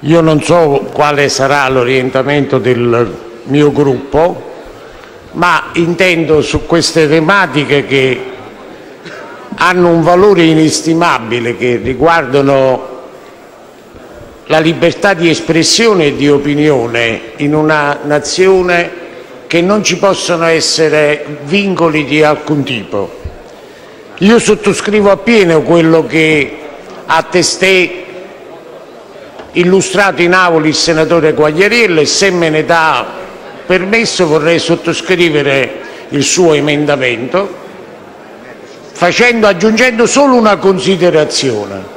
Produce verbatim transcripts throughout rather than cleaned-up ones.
Io non so quale sarà l'orientamento del mio gruppo, ma intendo su queste tematiche che hanno un valore inestimabile, che riguardano la libertà di espressione e di opinione in una nazione, che non ci possono essere vincoli di alcun tipo. Io sottoscrivo appieno quello che ha testé illustrato in aula il senatore Quagliariello, e se me ne dà permesso vorrei sottoscrivere il suo emendamento, facendo, aggiungendo solo una considerazione.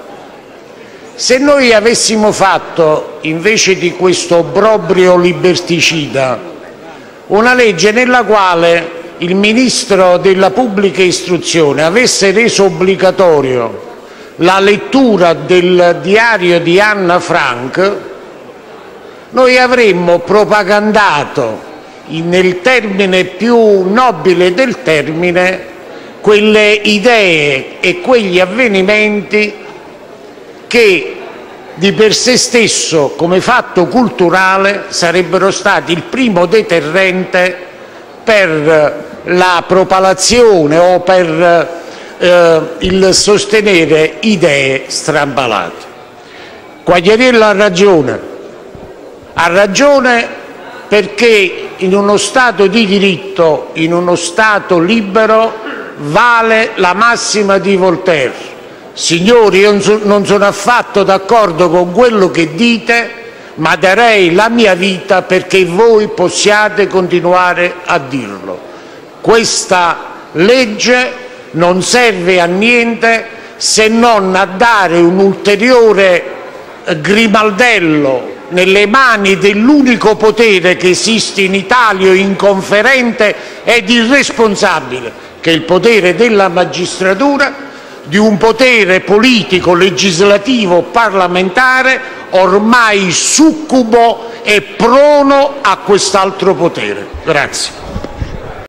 Se noi avessimo fatto, invece di questo obbrobrio liberticida, una legge nella quale il Ministro della Pubblica Istruzione avesse reso obbligatorio la lettura del diario di Anna Frank, noi avremmo propagandato, nel termine più nobile del termine, quelle idee e quegli avvenimenti che di per sé stesso, come fatto culturale, sarebbero stati il primo deterrente per la propalazione o per eh, il sostenere idee strampalate. Quagliariello ha ragione, ha ragione perché in uno Stato di diritto, in uno Stato libero, vale la massima di Voltaire: signori, io non sono affatto d'accordo con quello che dite, ma darei la mia vita perché voi possiate continuare a dirlo. Questa legge non serve a niente se non a dare un ulteriore grimaldello nelle mani dell'unico potere che esiste in Italia, inconferente ed irresponsabile, che è il potere della magistratura, di un potere politico, legislativo, parlamentare ormai succubo e prono a quest'altro potere. Grazie.